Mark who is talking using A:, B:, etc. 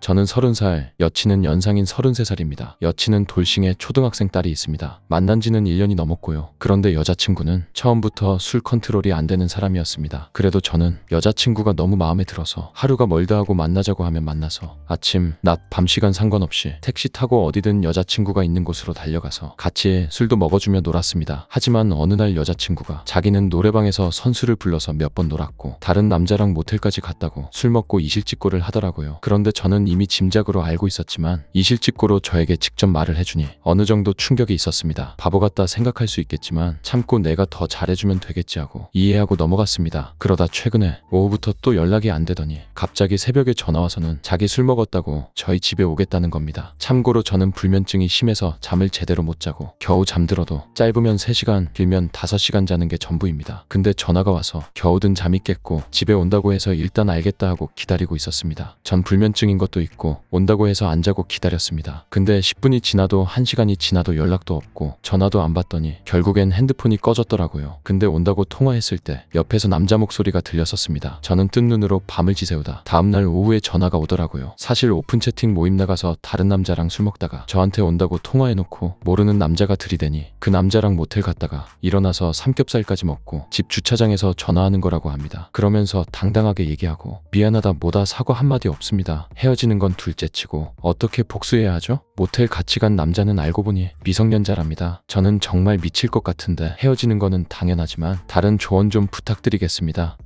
A: 저는 30살, 여친은 연상인 33살입니다. 여친은 돌싱에 초등학생 딸이 있습니다. 만난 지는 1년이 넘었고요. 그런데 여자친구는 처음부터 술 컨트롤이 안 되는 사람이었습니다. 그래도 저는 여자친구가 너무 마음에 들어서 하루가 멀다 하고 만나자고 하면 만나서 아침, 낮, 밤 시간 상관없이 택시 타고 어디든 여자친구가 있는 곳으로 달려가서 같이 술도 먹어주며 놀았습니다. 하지만 어느 날 여자친구가 자기는 노래방에서 선수를 불러서 몇 번 놀았고 다른 남자랑 모텔까지 갔다고 술 먹고 이실직고를 하더라고요. 그런데 저는 이미 짐작으로 알고 있었지만 이실직고로 저에게 직접 말을 해주니 어느 정도 충격이 있었습니다. 바보 같다 생각할 수 있겠지만 참고 내가 더 잘해주면 되겠지 하고 이해하고 넘어갔습니다. 그러다 최근에 오후부터 또 연락이 안 되더니 갑자기 새벽에 전화와서는 자기 술 먹었다고 저희 집에 오겠다는 겁니다. 참고로 저는 불면증이 심해서 잠을 제대로 못 자고 겨우 잠들어도 짧으면 3시간, 길면 5시간 자는 게 전부입니다. 근데 전화가 와서 겨우든 잠이 깼고 집에 온다고 해서 일단 알겠다 하고 기다리고 있었습니다. 전 불면증인 것도 있고 온다고 해서 안 자고 기다렸습니다. 근데 10분이 지나도 1시간이 지나도 연락도 없고 전화도 안 받더니 결국엔 핸드폰이 꺼졌더라고요. 근데 온다고 통화했을 때 옆에서 남자 목소리가 들렸었습니다. 저는 뜬 눈으로 밤을 지새우다 다음날 오후에 전화가 오더라고요. 사실 오픈 채팅 모임 나가서 다른 남자랑 술 먹다가 저한테 온다고 통화해놓고 모르는 남자가 들이대니 그 남자랑 모텔 갔다가 일어나서 삼겹살까지 먹고 집 주차장에서 전화하는 거라고 합니다. 그러면서 당당하게 얘기하고 미안하다 뭐다 사과 한마디 없습니다. 헤어지는 건 둘째치고 어떻게 복수해야 하죠? 모텔 같이 간 남자는 알고 보니 미성년자랍니다. 저는 정말 미칠 것 같은데 헤어지는 거는 당연하지만 다른 조언 좀 부탁드리겠습니다.